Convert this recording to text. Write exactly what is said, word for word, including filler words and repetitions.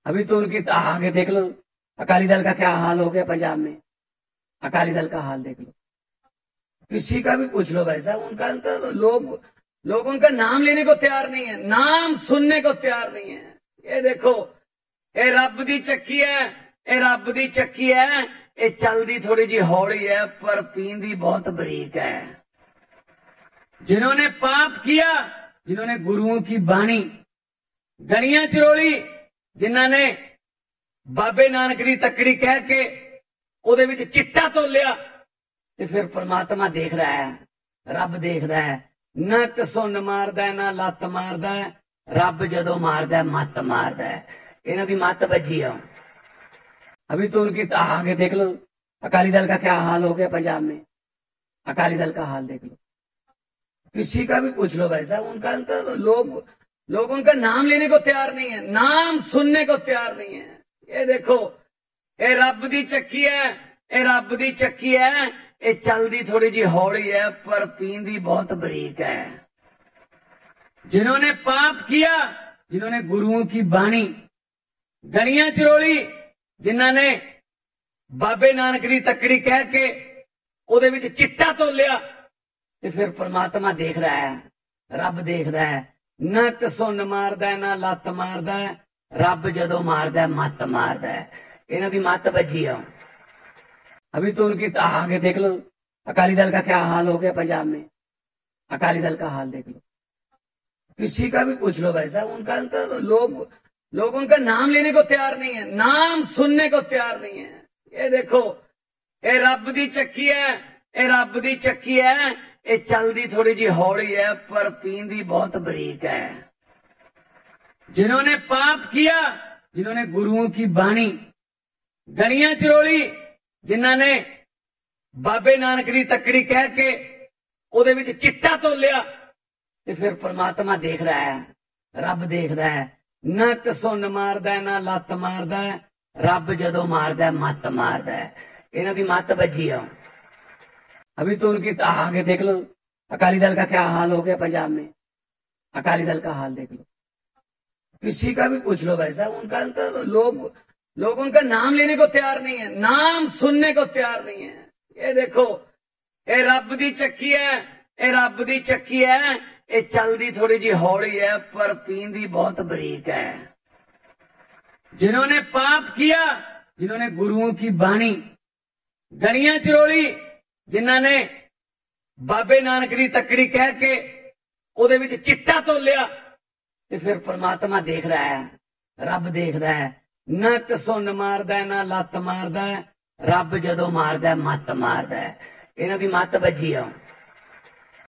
अभी तो उनकी आगे देख लो, अकाली दल का क्या हाल हो गया पंजाब में। अकाली दल का हाल देख लो, किसी का भी पूछ लो वैसा, उनका तो लोग लोग उनका नाम लेने को तैयार नहीं है, नाम सुनने को तैयार नहीं है। ये देखो, ये रब दी चक्की है, ये रब दी चक्की है, ये चलदी थोड़ी जी हौली है पर पींदी बहुत बरीक है। जिन्होंने पाप किया, जिन्होंने गुरुओं की बाणी गलियां चरोली, जिन्होंने बाबे नानक दी तकड़ी कह के ਉਹਦੇ ਵਿੱਚ चिट्टा तोलिया, ਤੇ फिर परमात्मा देख रहा है, रब देख रहा है। ना कसुन मारदा ना लत मारदा, रब जदों मारदा मत मारदा। इन्हां दी मत बजी आ। अभी तो उनकी आगे देख लो, अकाली दल का क्या हाल हो गया पंजाब में। अकाली दल का हाल देख लो, किसी का भी पूछ लो वैसा, उनका तो लोग लोग उनका नाम लेने को तैयार नहीं है, नाम सुनने को तैयार नहीं है। ये देखो, ये रब दी चक्की है, ये रब दी चक्की है, ये चलदी थोड़ी जी हौली है पर पींदी बहुत बरीक है। जिन्होंने पाप किया, जिन्होंने गुरुओं की बाणी गलियां चरोली, जिन्होंने बाबे नानक दी तकड़ी कह के ਉਹਦੇ ਵਿੱਚ चिट्टा तोलिया, ਤੇ फिर परमात्मा देख रहा है, रब देख रहा है। ना कसुन मारदा ना लत मारदा, रब जदों मारदा मत मारदा। इन्हां दी मत बजी आ। अभी तो उनकी आगे देख लो, अकाली दल का क्या हाल हो गया पंजाब में। अकाली दल का हाल देख लो, किसी का भी पूछ लो वैसा, उनका तो लोग लोग उनका नाम लेने को तैयार नहीं है, नाम सुनने को तैयार नहीं है। ये देखो, ये रब दी चक्की है, ये रब दी चक्की है, ये चलदी थोड़ी जी हौली है पर पींदी बहुत बरीक है। जिन्होंने पाप किया, जिन्होंने गुरुओं की बाणी गलियां चरोली, जिन्होंने बाबे नानक दी तकड़ी कह के ਉਹਦੇ ਵਿੱਚ चिट्टा तोलिया, ਤੇ फिर परमात्मा देख रहा है, रब देख रहा है। ना कसुन मारदा ना लत मारदा, रब जदों मारदा मत मारदा। इन्हां दी मत बजी आ। अभी तो उनकी आगे देख लो, अकाली दल का क्या हाल हो गया पंजाब में। अकाली दल का हाल देख लो, किसी का भी पूछ लो वैसा, उनका तो लोग लोग उनका नाम लेने को तैयार नहीं है, नाम सुनने को तैयार नहीं है। ये देखो, ये रब दी चक्की है, ये रब दी चक्की है, ये चलदी थोड़ी जी हौली है पर पींदी बहुत बरीक है। जिन्होंने पाप किया, जिन्होंने गुरुओं की बाणी गलियां चरोली, जिन्होंने बाबे नानक दी तकड़ी कह के ਉਹਦੇ ਵਿੱਚ चिट्टा तोलिया, ਤੇ फिर परमात्मा देख रहा है, रब देख रहा है। ना कसुन मारदा ना लत मारदा, रब जदों मारदा मत मारदा। इन्हां दी मत बजी आ।